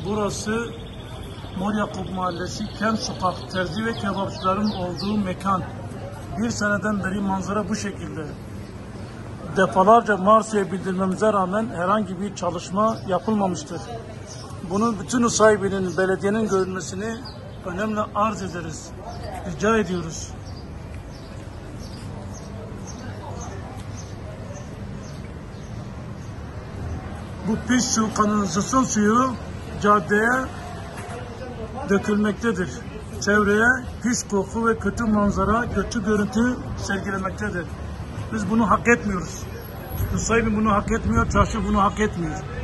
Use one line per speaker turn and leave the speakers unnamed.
Burası Mor Yakup Mahallesi, Kent Sokak, terzi ve kebapçıların olduğu mekan. Bir seneden beri manzara bu şekilde. Defalarca Mars'a bildirmemize rağmen herhangi bir çalışma yapılmamıştır. Bunun bütün sahibinin, belediyenin görülmesini önemli arz ederiz. Rica ediyoruz. Bu pis su, kanalizasyon suyu caddeye dökülmektedir. Çevreye pis koku ve kötü manzara, kötü görüntü sergilemektedir. Biz bunu hak etmiyoruz. Sahibi bunu hak etmiyor, çarşı bunu hak etmiyor.